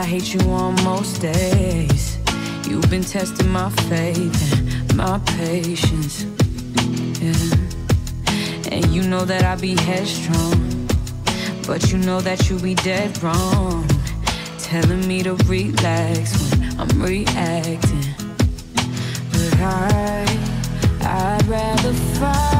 I hate you on most days. You've been testing my faith and my patience, yeah. And you know that I be headstrong, but you know that you be dead wrong, telling me to relax when I'm reacting. But I'd rather fight